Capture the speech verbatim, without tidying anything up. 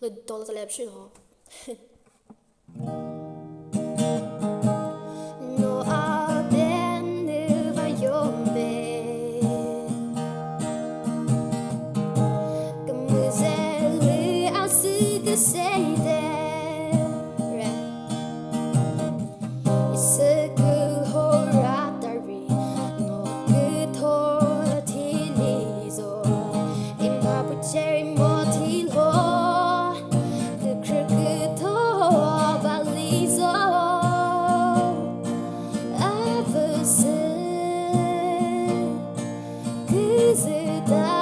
Lüdolü tsale kütho. Nå er denne vajombe Gamuzeli asuka seide Isuku horatari no kütho tilizo Impapucheri motilo kukhrü kütho balizo Avuse kızı da